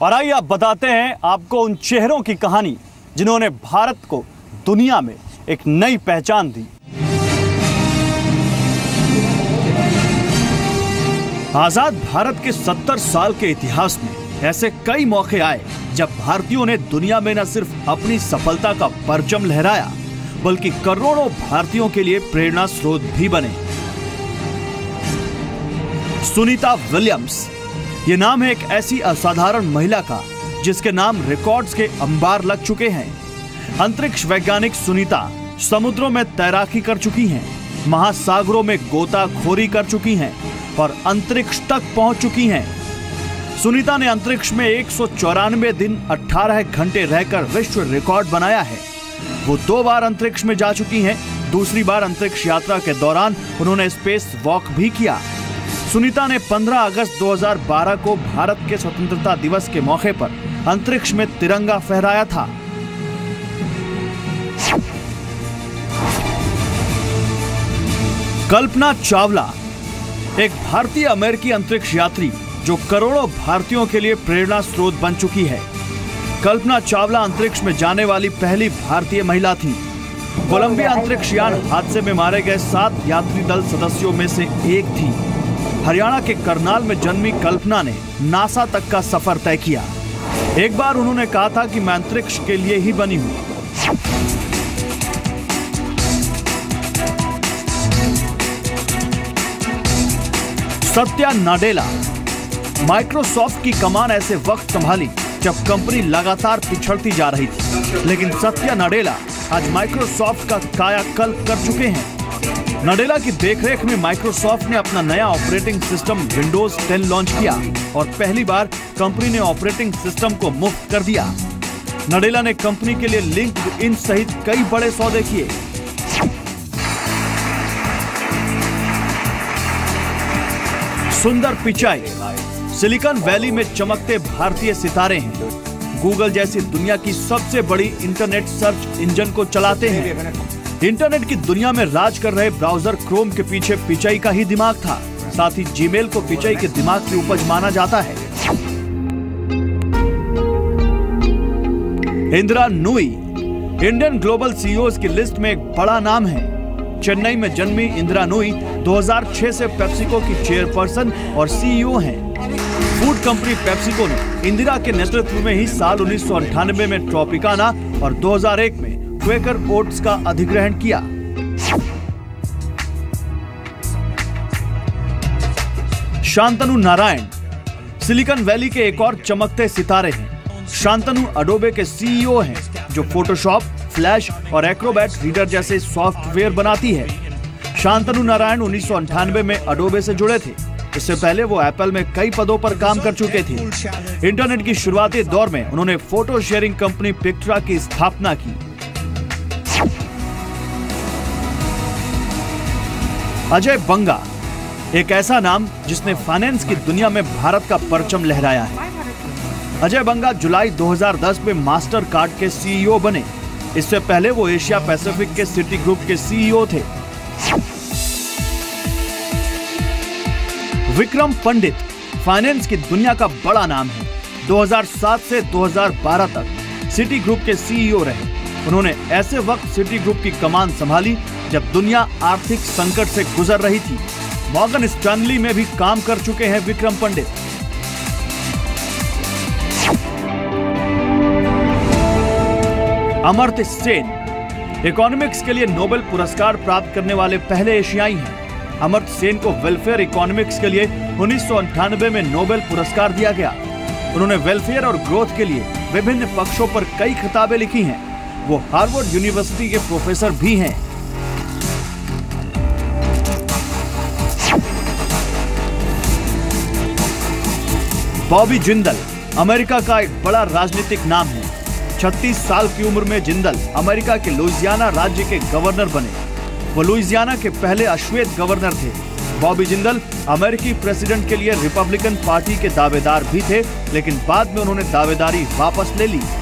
और आइए अब बताते हैं आपको उन चेहरों की कहानी जिन्होंने भारत को दुनिया में एक नई पहचान दी। आजाद भारत के 70 साल के इतिहास में ऐसे कई मौके आए जब भारतीयों ने दुनिया में न सिर्फ अपनी सफलता का परचम लहराया बल्कि करोड़ों भारतीयों के लिए प्रेरणा स्रोत भी बने। सुनीता विलियम्स, ये नाम है एक ऐसी असाधारण महिला का जिसके नाम रिकॉर्ड्स के अंबार लग चुके हैं। अंतरिक्ष वैज्ञानिक सुनीता समुद्रों में तैराकी कर चुकी हैं, महासागरों में गोताखोरी कर चुकी हैं और अंतरिक्ष तक पहुंच चुकी हैं। सुनीता ने अंतरिक्ष में 194 दिन 18 घंटे रहकर विश्व रिकॉर्ड बनाया है। वो 2 बार अंतरिक्ष में जा चुकी हैं। दूसरी बार अंतरिक्ष यात्रा के दौरान उन्होंने स्पेस वॉक भी किया। सुनीता ने 15 अगस्त 2012 को भारत के स्वतंत्रता दिवस के मौके पर अंतरिक्ष में तिरंगा फहराया था। कल्पना चावला, एक भारतीय अमेरिकी अंतरिक्ष यात्री जो करोड़ों भारतीयों के लिए प्रेरणा स्रोत बन चुकी है। कल्पना चावला अंतरिक्ष में जाने वाली पहली भारतीय महिला थी। कोलंबिया अंतरिक्ष यान हादसे में मारे गए 7 यात्री दल सदस्यों में से एक थी। हरियाणा के करनाल में जन्मी कल्पना ने नासा तक का सफर तय किया। एक बार उन्होंने कहा था कि मैं अंतरिक्ष के लिए ही बनी हूं। सत्या नाडेला, माइक्रोसॉफ्ट की कमान ऐसे वक्त संभाली जब कंपनी लगातार पिछड़ती जा रही थी, लेकिन सत्या नाडेला आज माइक्रोसॉफ्ट का कायाकल्प कर चुके हैं। नाडेला की देखरेख में माइक्रोसॉफ्ट ने अपना नया ऑपरेटिंग सिस्टम विंडोज 10 लॉन्च किया और पहली बार कंपनी ने ऑपरेटिंग सिस्टम को मुफ्त कर दिया। नाडेला ने कंपनी के लिए लिंक्डइन सहित कई बड़े सौदे किए। सुंदर पिचाई, सिलिकॉन वैली में चमकते भारतीय सितारे हैं। गूगल जैसी दुनिया की सबसे बड़ी इंटरनेट सर्च इंजन को चलाते हैं। इंटरनेट की दुनिया में राज कर रहे ब्राउजर क्रोम के पीछे पिचाई का ही दिमाग था। साथ ही जीमेल को पिचाई के दिमाग की उपज माना जाता है। Indira Nooyi, Indian global CEOs की लिस्ट में एक बड़ा नाम है। चेन्नई में जन्मी इंदिरा नूई 2006 से पेप्सिको की चेयरपर्सन और सीईओ हैं। फूड कंपनी पेप्सिको ने इंदिरा के नेतृत्व में ही साल 1998 में ट्रॉपिकाना और 2001 में क्वेकर ओट्स का अधिग्रहण किया। शांतनु नारायण, सिलिकॉन वैली के एक और चमकते सितारे हैं। शांतनु अडोबे के सीईओ हैं जो फोटोशॉप, फ्लैश और एक्रोबैट रीडर जैसे सॉफ्टवेयर बनाती है। शांतनु नारायण 1998 में अडोबे से जुड़े थे। इससे पहले वो एप्पल में कई पदों पर काम कर चुके थे। इंटरनेट की शुरुआती दौर में उन्होंने फोटो शेयरिंग कंपनी पिक्ट्रा की स्थापना की। अजय बंगा, एक ऐसा नाम जिसने फाइनेंस की दुनिया में भारत का परचम लहराया है। अजय बंगा जुलाई 2010 में मास्टर कार्ड के सीईओ बने। इससे पहले वो एशिया पैसिफिक के सिटी ग्रुप के सीईओ थे। विक्रम पंडित, फाइनेंस की दुनिया का बड़ा नाम है। 2007 से 2012 तक सिटी ग्रुप के सीईओ रहे। उन्होंने ऐसे वक्त सिटी ग्रुप की कमान संभाली जब दुनिया आर्थिक संकट से गुजर रही थी। मॉर्गन स्टैनली में भी काम कर चुके हैं विक्रम पंडित। अमर्त्य सेन, इकोनॉमिक्स के लिए नोबेल पुरस्कार प्राप्त करने वाले पहले एशियाई हैं। अमर्त्य सेन को वेलफेयर इकोनॉमिक्स के लिए 1998 में नोबेल पुरस्कार दिया गया। उन्होंने वेलफेयर और ग्रोथ के लिए विभिन्न पक्षों पर कई किताबें लिखी हैं। वो हार्वर्ड यूनिवर्सिटी के प्रोफेसर भी हैं। बॉबी जिंदल, अमेरिका का एक बड़ा राजनीतिक नाम है। 36 साल की उम्र में जिंदल अमेरिका के लुइसियाना राज्य के गवर्नर बने। वो लुइसियाना के पहले अश्वेत गवर्नर थे। बॉबी जिंदल अमेरिकी प्रेसिडेंट के लिए रिपब्लिकन पार्टी के दावेदार भी थे, लेकिन बाद में उन्होंने दावेदारी वापस ले ली।